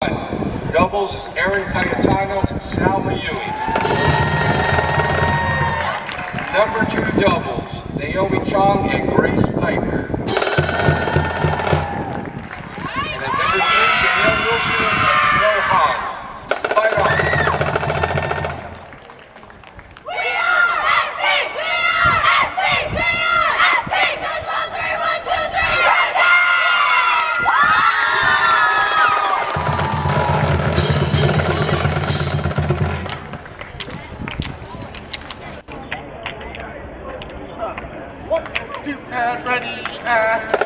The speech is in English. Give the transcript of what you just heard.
Doubles is Aaron Cayetano and Salma Ewing. Number 2 doubles, Naomi Chong and Grace Piper. And at number 3, Danielle Wilson and Snow Hahn. Fight on. Ready,